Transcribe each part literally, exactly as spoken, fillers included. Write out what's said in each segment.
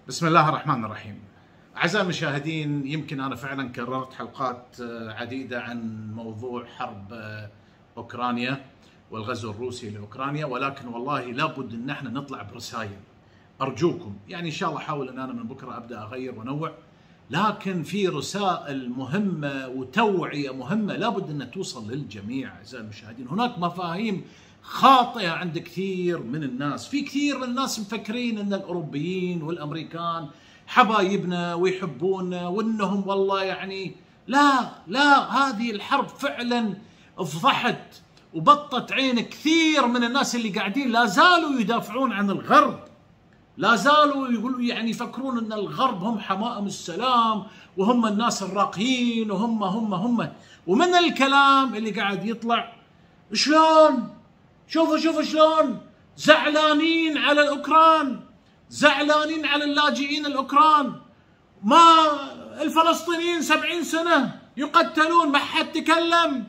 بسم الله الرحمن الرحيم. أعزائي المشاهدين، يمكن أنا فعلا كررت حلقات عديدة عن موضوع حرب أوكرانيا والغزو الروسي لأوكرانيا، ولكن والله لابد أن احنا نطلع برسائل. أرجوكم يعني إن شاء الله أحاول أن أنا من بكرة أبدأ أغير ونوع، لكن في رسائل مهمة وتوعية مهمة لابد أن توصل للجميع. أعزائي المشاهدين، هناك مفاهيم خاطئة عند كثير من الناس. في كثير من الناس مفكرين أن الأوروبيين والأمريكان حبايبنا ويحبونا وأنهم والله يعني لا لا هذه الحرب فعلا فضحت وبطت عين كثير من الناس اللي قاعدين لا زالوا يدافعون عن الغرب، لا زالوا يقولوا يعني يفكرون أن الغرب هم حمائم السلام وهم الناس الراقيين وهم هم هم ومن الكلام اللي قاعد يطلع شلون شوفوا شوفوا شلون زعلانين على الأوكران، زعلانين على اللاجئين الأوكران. ما الفلسطينيين سبعين سنة يقتلون ما حد تكلم،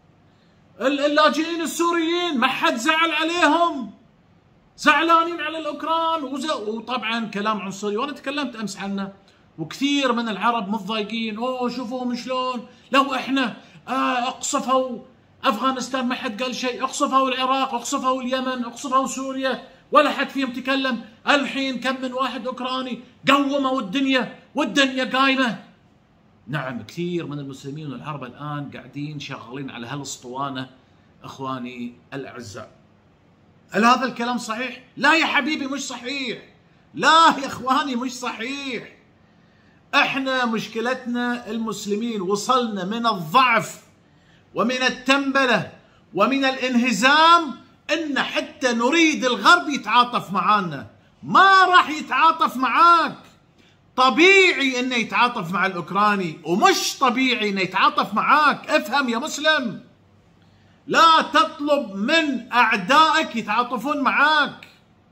اللاجئين السوريين ما حد زعل عليهم، زعلانين على الأوكران. وطبعا كلام عنصري وأنا تكلمت أمس عنه، وكثير من العرب متضايقين. أوه شوفوهم شلون لو إحنا آه اقصفوا أفغانستان ما حد قال شيء، اقصفوا العراق، اقصفوا اليمن، اقصفوا سوريا ولا حد فيهم تكلم. الحين كم من واحد أوكراني قوموا الدنيا والدنيا قايمة. نعم كثير من المسلمين والعرب الآن قاعدين شغالين على هالاسطوانة. أخواني الأعزاء، هل هذا الكلام صحيح؟ لا يا حبيبي مش صحيح، لا يا إخواني مش صحيح. احنا مشكلتنا المسلمين وصلنا من الضعف ومن التنبلة ومن الانهزام ان حتى نريد الغرب يتعاطف معانا. ما راح يتعاطف معاك. طبيعي انه يتعاطف مع الاوكراني ومش طبيعي انه يتعاطف معاك. افهم يا مسلم، لا تطلب من اعدائك يتعاطفون معاك.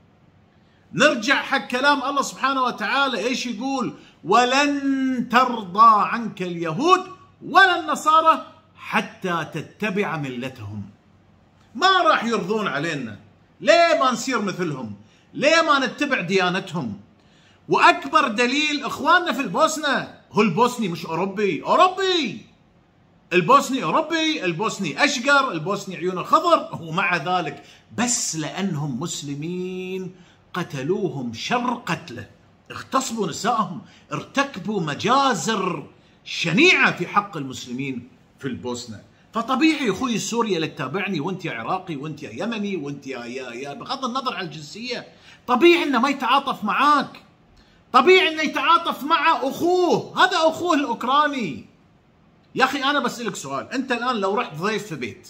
نرجع حق كلام الله سبحانه وتعالى، ايش يقول؟ ولن ترضى عنك اليهود ولا النصارى حتى تتبع ملتهم. ما راح يرضون علينا. ليه ما نصير مثلهم؟ ليه ما نتبع ديانتهم؟ واكبر دليل اخواننا في البوسنة. هو البوسني مش اوروبي؟ اوروبي. البوسني اوروبي، البوسني اشقر، البوسني عيونه خضر، ومع ذلك بس لانهم مسلمين قتلوهم شر قتله، اغتصبوا نسائهم، ارتكبوا مجازر شنيعة في حق المسلمين في البوسنة. فطبيعي اخوي السوري اللي تتابعني وانت يا عراقي وانت يا يمني وانت يا يا يا بغض النظر عن الجنسية، طبيعي انه ما يتعاطف معاك. طبيعي انه يتعاطف مع اخوه، هذا اخوه الاوكراني. يا اخي انا بسألك سؤال، انت الان لو رحت ضيف في بيت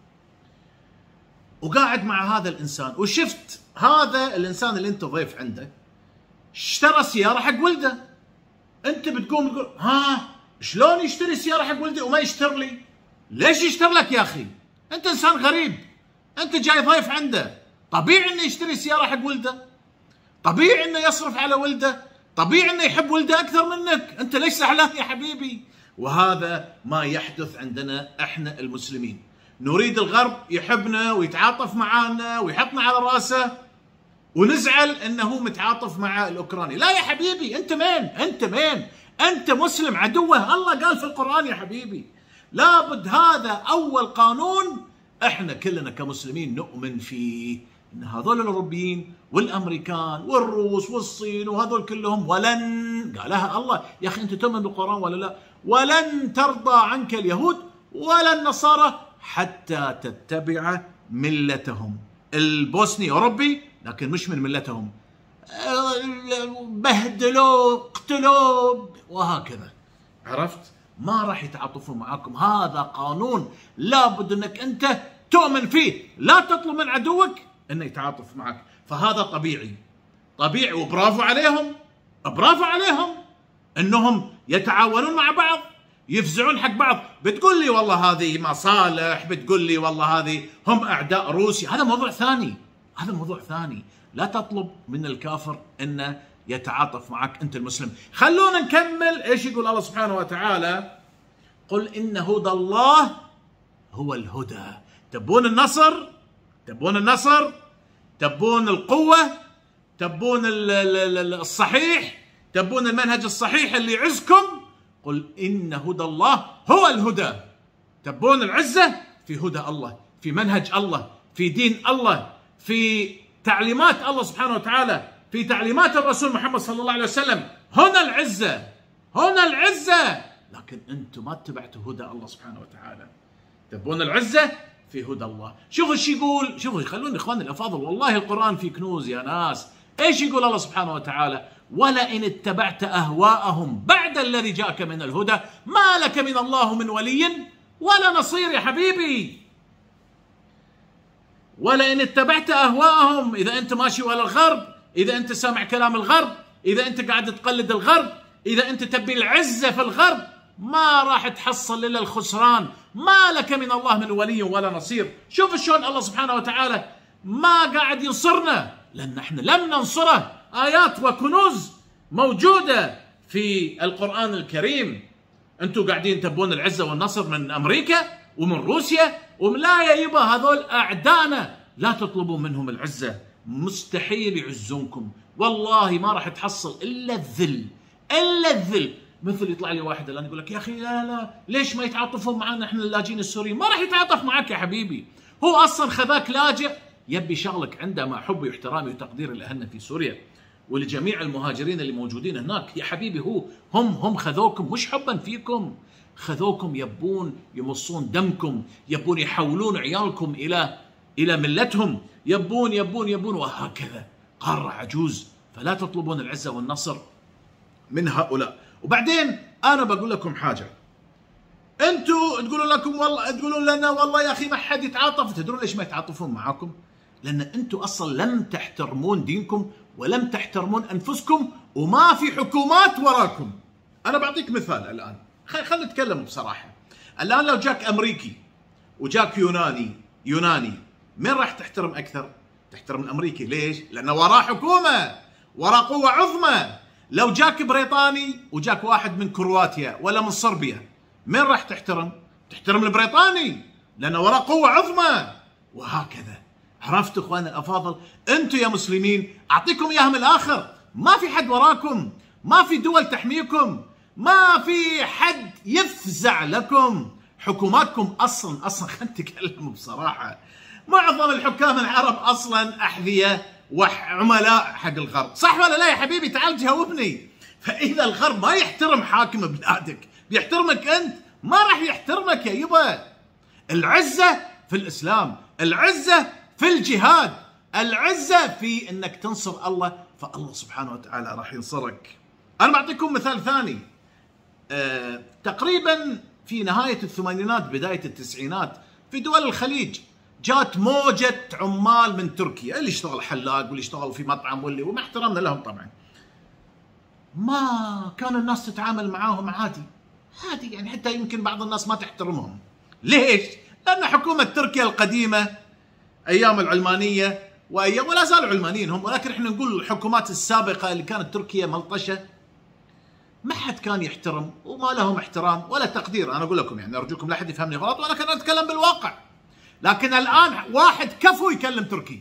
وقاعد مع هذا الانسان وشفت هذا الانسان اللي انت ضيف عنده اشترى سيارة حق ولده، انت بتقوم تقول ها شلون يشتري سيارة حق ولدي وما يشتر لي؟ ليش يشتر لك يا اخي؟ انت انسان غريب، انت جاي ضيف عنده، طبيعي انه يشتري سيارة حق ولده، طبيعي انه يصرف على ولده، طبيعي انه يحب ولده اكثر منك، انت ليش زعلان يا حبيبي؟ وهذا ما يحدث عندنا احنا المسلمين. نريد الغرب يحبنا ويتعاطف معنا ويحطنا على راسه ونزعل انه متعاطف مع الاوكراني. لا يا حبيبي، انت مين؟ انت مين؟ انت مسلم عدوه، الله قال في القرآن يا حبيبي. لابد هذا اول قانون احنا كلنا كمسلمين نؤمن فيه، ان هذول الاوروبيين والامريكان والروس والصين وهذول كلهم ولن، قالها الله. يا اخي انت تؤمن بالقرآن ولا لا؟ ولن ترضى عنك اليهود ولا النصارى حتى تتبع ملتهم. البوسني اوروبي لكن مش من ملتهم، بهدلوا اقتلوا وهكذا. عرفت؟ ما راح يتعاطفون معاكم. هذا قانون لابد انك انت تؤمن فيه، لا تطلب من عدوك انه يتعاطف معك. فهذا طبيعي طبيعي وبرافو عليهم، برافو عليهم انهم يتعاونون مع بعض، يفزعون حق بعض. بتقول لي والله هذه مصالح، بتقول لي والله هذه هم اعداء روسيا، هذا موضوع ثاني، هذا موضوع ثاني. لا تطلب من الكافر انه يتعاطف معك انت المسلم. خلونا نكمل ايش يقول الله سبحانه وتعالى. قل ان هدى الله هو الهدى. تبون النصر؟ تبون النصر؟ تبون القوة؟ تبون الصحيح؟ تبون المنهج الصحيح اللي يعزكم؟ قل إن هدى الله هو الهدى. تبون العزة؟ في هدى الله، في منهج الله، في دين الله، في تعليمات الله سبحانه وتعالى، في تعليمات الرسول محمد صلى الله عليه وسلم. هنا العزة، هنا العزة. لكن أنتم ما اتبعتوا هدى الله سبحانه وتعالى. تبون العزة؟ في هدى الله. شوفوا ايش يقول، شوفوا خلوني اخواني الافاضل، والله القرآن فيه كنوز يا ناس. ايش يقول الله سبحانه وتعالى؟ ولئن اتبعت اهواءهم بعد الذي جاءك من الهدى ما لك من الله من ولي ولا نصير يا حبيبي. ولئن اتبعت اهواءهم، اذا انت ماشي ورا الغرب، اذا انت سامع كلام الغرب، اذا انت قاعد تقلد الغرب، اذا انت تبي العزة في الغرب، ما راح تحصل الا الخسران. ما لك من الله من ولي ولا نصير. شوف شلون الله سبحانه وتعالى ما قاعد ينصرنا، لان احنا لم ننصره. ايات وكنوز موجوده في القرآن الكريم. انتم قاعدين تبون العزه والنصر من امريكا ومن روسيا، ولا يا يبا هذول اعدائنا، لا تطلبوا منهم العزه، مستحيل يعزونكم. والله ما راح تحصل الا الذل، الا الذل. مثل يطلع لي واحد الان يقول لك يا اخي لا لا ليش ما يتعاطفون معنا احنا اللاجئين السوريين؟ ما راح يتعاطف معك يا حبيبي، هو اصلا خذاك لاجئ يبي شغلك عنده مع حبي واحترامي وتقديري لاهلنا في سوريا ولجميع المهاجرين اللي موجودين هناك. يا حبيبي هو هم هم خذوكم مش حبا فيكم، خذوكم يبون يمصون دمكم، يبون يحولون عيالكم الى الى ملتهم، يبون يبون يبون وهكذا. قارة عجوز، فلا تطلبون العزة والنصر من هؤلاء. وبعدين انا بقول لكم حاجه، انتوا تقولون لكم والله، تقولون لنا والله يا اخي ما حد يتعاطف. تدرون ليش ما يتعاطفون معاكم؟ لان انتوا اصلا لم تحترمون دينكم ولم تحترمون انفسكم، وما في حكومات وراكم. انا بعطيك مثال الان، خلينا نتكلم بصراحه. الان لو جاك امريكي وجاك يوناني يوناني مين راح تحترم اكثر؟ تحترم الامريكي. ليش؟ لانه وراه حكومه، وراه قوه عظمى. لو جاك بريطاني وجاك واحد من كرواتيا ولا من صربيا مين راح تحترم؟ تحترم البريطاني لانه وراه قوه عظمى. وهكذا. عرفتوا اخواني الافاضل؟ انتم يا مسلمين اعطيكم اياها من الاخر، ما في حد وراكم، ما في دول تحميكم، ما في حد يفزع لكم. حكوماتكم اصلا اصلا خلينا نتكلم بصراحه، معظم الحكام العرب اصلا احذيه وعملاء حق الغرب، صح ولا لا يا حبيبي؟ تعال جاوبني. فاذا الغرب ما يحترم حاكم بلادك بيحترمك انت؟ ما راح يحترمك يا يبا. العزه في الاسلام، العزه في الجهاد، العزه في انك تنصر الله، فالله سبحانه وتعالى راح ينصرك. انا بعطيكم مثال ثاني. أه تقريبا في نهايه الثمانينات بدايه التسعينات في دول الخليج جات موجة عمال من تركيا، اللي يشتغل حلاق واللي يشتغل في مطعم واللي، ومع احترامنا لهم طبعا، ما كان الناس تتعامل معاهم عادي عادي، يعني حتى يمكن بعض الناس ما تحترمهم. ليش؟ لأن حكومة تركيا القديمة أيام العلمانية وأيام، ولا زالوا علمانيين هم، ولكن احنا نقول الحكومات السابقة اللي كانت تركيا ملطشة، ما حد كان يحترم وما لهم احترام ولا تقدير. أنا أقول لكم يعني أرجوكم لا حد يفهمني غلط، ولكن أنا أتكلم بالواقع. لكن الآن واحد كفو يكلم تركي،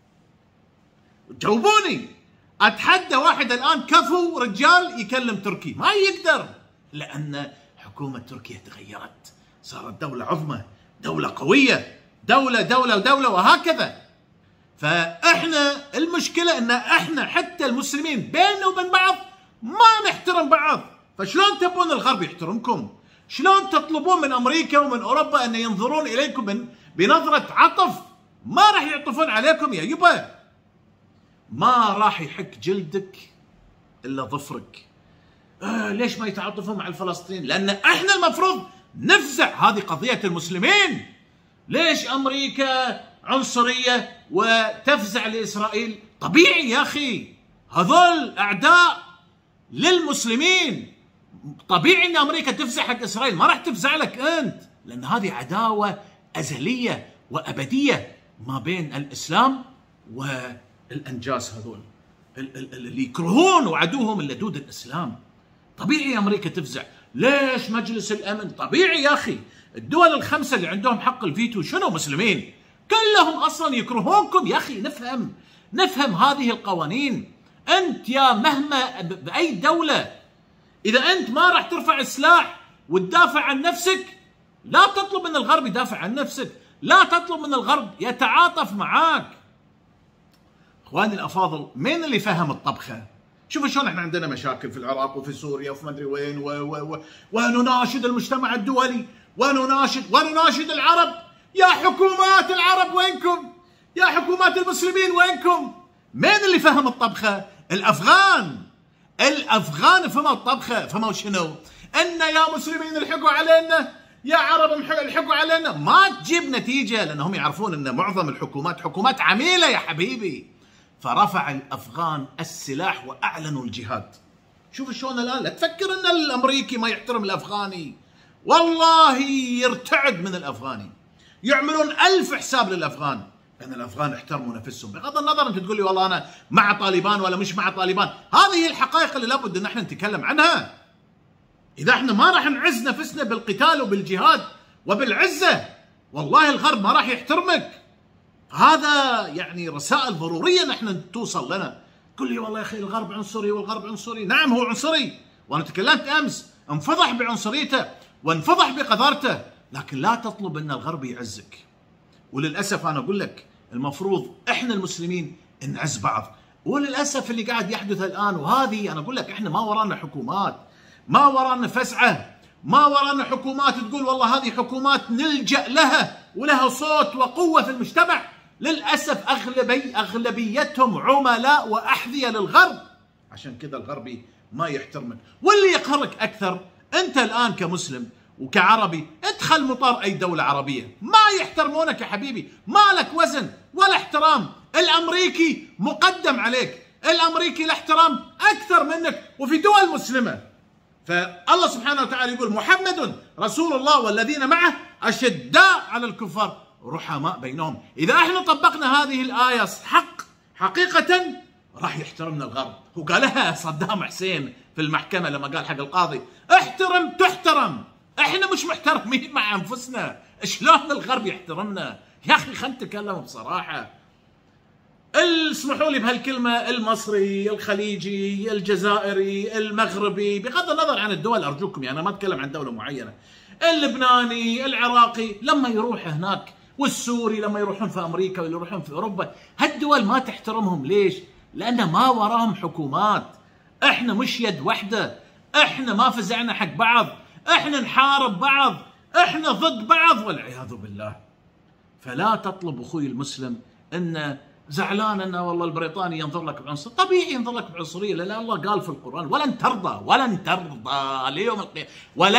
جاوبوني، أتحدى واحد الآن كفو رجال يكلم تركي، ما يقدر، لأن حكومة تركيا تغيرت، صارت دولة عظمى، دولة قوية، دولة دولة ودولة وهكذا. فإحنا المشكلة إن إحنا حتى المسلمين بيننا وبين بعض ما نحترم بعض. فشلون تبون الغرب يحترمكم؟ شلون تطلبون من أمريكا ومن أوروبا أن ينظرون إليكم من بنظرة عطف؟ ما راح يعطفون عليكم يا يبا. ما راح يحك جلدك إلا ظفرك. آه ليش ما يتعاطفون مع الفلسطينيين؟ لأن إحنا المفروض نفزع، هذه قضية المسلمين. ليش أمريكا عنصرية وتفزع لإسرائيل؟ طبيعي يا أخي، هذول أعداء للمسلمين، طبيعي أن أمريكا تفزع حق إسرائيل، ما راح تفزع لك أنت، لأن هذه عداوة أزلية وأبدية ما بين الإسلام والأنجاس هذول اللي يكرهون وعدوهم اللدود الإسلام. طبيعي أمريكا تفزع. ليش مجلس الأمن؟ طبيعي يا أخي، الدول الخمسة اللي عندهم حق الفيتو شنو مسلمين؟ كلهم أصلا يكرهونكم يا أخي. نفهم نفهم هذه القوانين. انت يا مهما باي دوله، اذا انت ما راح ترفع السلاح وتدافع عن نفسك، لا تطلب من الغرب يدافع عن نفسك، لا تطلب من الغرب يتعاطف معاك. اخواني الافاضل، مين اللي فهم الطبخه؟ شوفوا شلون احنا عندنا مشاكل في العراق وفي سوريا وفي مدري وين، و و و ونناشد المجتمع الدولي ونناشد ونناشد العرب، يا حكومات العرب وينكم؟ يا حكومات المسلمين وينكم؟ مين اللي فهم الطبخه؟ الافغان. الافغان فهموا الطبخه، فهموا شنو؟ ان يا مسلمين الحقوا علينا، يا عرب الحقوا علينا، ما تجيب نتيجه، لانهم يعرفون ان معظم الحكومات حكومات عميله يا حبيبي. فرفع الافغان السلاح واعلنوا الجهاد. شوف شلون الان، لا تفكر ان الامريكي ما يحترم الافغاني، والله يرتعد من الافغاني، يعملون ألف حساب للافغان، لان الافغان احترموا نفسهم، بغض النظر انت تقول لي والله انا مع طالبان ولا مش مع طالبان، هذه هي الحقائق اللي لابد ان احنا نتكلم عنها. اذا احنا ما راح نعز نفسنا بالقتال وبالجهاد وبالعزه، والله الغرب ما راح يحترمك. هذا يعني رسائل ضروريه نحن توصل لنا. تقول لي والله يا اخي الغرب عنصري والغرب عنصري، نعم هو عنصري، وانا تكلمت امس، انفضح بعنصريته وانفضح بقذارته، لكن لا تطلب ان الغرب يعزك. وللاسف انا اقول لك المفروض احنا المسلمين نعز بعض، وللاسف اللي قاعد يحدث الان، وهذه انا اقول لك احنا ما ورانا حكومات، ما ورانا فزعه، ما ورانا حكومات تقول والله هذه حكومات نلجأ لها ولها صوت وقوه في المجتمع. للاسف اغلبي اغلبيتهم عملاء واحذيه للغرب، عشان كذا الغربي ما يحترمك. واللي يقهرك اكثر، انت الان كمسلم وكعربي ادخل مطار اي دوله عربيه ما يحترمونك يا حبيبي، ما لك وزن ولا احترام. الامريكي مقدم عليك، الامريكي له احترام اكثر منك، وفي دول مسلمه. فالله سبحانه وتعالى يقول محمد رسول الله والذين معه اشداء على الكفار رحماء بينهم. اذا احنا طبقنا هذه الايه حق حقيقه راح يحترمنا الغرب. هو قالها صدام حسين في المحكمه لما قال حق القاضي احترم تحترم، احنا مش محترمين مع انفسنا، شلون الغرب يحترمنا؟ يا اخي خلينا نتكلم بصراحه. اسمحوا لي بهالكلمه، المصري، الخليجي، الجزائري، المغربي، بغض النظر عن الدول ارجوكم، يعني انا ما اتكلم عن دوله معينه، اللبناني، العراقي، لما يروح هناك، والسوري لما يروحون في امريكا ولا يروحون في اوروبا، هالدول ما تحترمهم. ليش؟ لان ما وراهم حكومات. احنا مش يد واحده، احنا ما فزعنا حق بعض، احنا نحارب بعض، احنا ضد بعض والعياذ بالله. فلا تطلب اخوي المسلم ان زعلان ان والله البريطاني ينظر لك بعنصريه، طبيعي ينظر لك بعنصريه، لان الله قال في القران ولن ترضى ولن ترضى ليوم القيامه،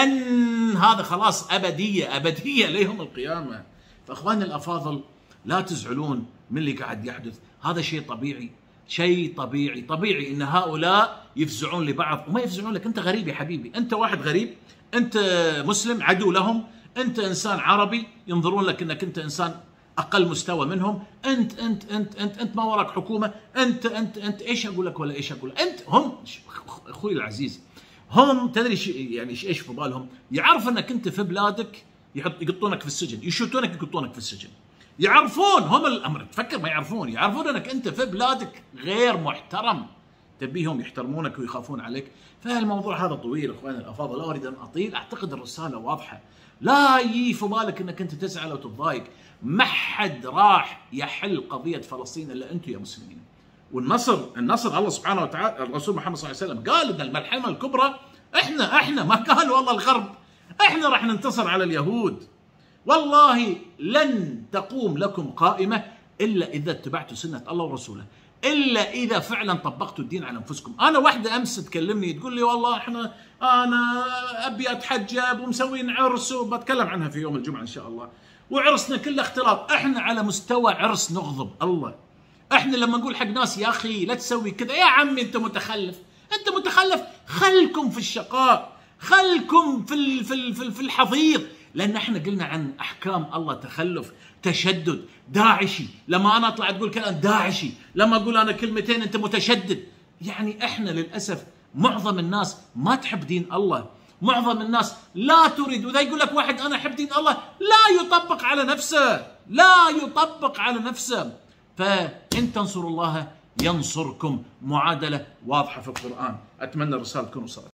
ولن هذا خلاص ابديه ابديه ليوم القيامه. فاخواننا الافاضل لا تزعلون من اللي قاعد يحدث، هذا شيء طبيعي، شيء طبيعي، طبيعي ان هؤلاء يفزعون لبعض وما يفزعون لك. انت غريب يا حبيبي، انت واحد غريب، انت مسلم عدو لهم، انت انسان عربي ينظرون لك انك انت انسان اقل مستوى منهم، انت انت انت انت انت ما وراك حكومه، انت انت انت ايش اقول لك ولا ايش اقول لك؟ انت هم اخوي العزيز، هم تدري يعني ايش في بالهم؟ يعرف انك انت في بلادك يحط يقطونك في السجن، يشوتونك يقطونك في السجن. يعرفون هم الامر، تفكر ما يعرفون، يعرفون انك انت في بلادك غير محترم، تبيهم يحترمونك ويخافون عليك. فالموضوع هذا طويل اخواني الافاضل، لا اريد ان اطيل، اعتقد الرساله واضحه. لا يجي في بالك انك انت تزعل او تتضايق، ما حد راح يحل قضيه فلسطين الا انتم يا مسلمين. والنصر النصر الله سبحانه وتعالى، الرسول محمد صلى الله عليه وسلم قال ان الملحمه الكبرى احنا احنا ما قال والله الغرب، احنا راح ننتصر على اليهود. والله لن تقوم لكم قائمه الا اذا اتبعتوا سنه الله ورسوله، الا اذا فعلا طبقتوا الدين على انفسكم. انا واحده امس تكلمني تقول لي والله احنا انا ابي اتحجب ومسوين عرس، وبتكلم عنها في يوم الجمعه ان شاء الله، وعرسنا كله اختلاط. احنا على مستوى عرس نغضب الله. احنا لما نقول حق ناس يا اخي لا تسوي كذا، يا عمي انت متخلف، انت متخلف، خلكم في الشقاء، خلكم في في في, في الحضيض، لان احنا قلنا عن احكام الله تخلف، تشدد، داعشي. لما انا اطلع تقول كلام داعشي، لما اقول انا كلمتين انت متشدد. يعني احنا للاسف معظم الناس ما تحب دين الله، معظم الناس لا تريد. وإذا يقول لك واحد انا احب دين الله، لا يطبق على نفسه، لا يطبق على نفسه. فان تنصروا الله ينصركم. معادلة واضحة في القرآن. أتمنى الرسالة تكون وصلت.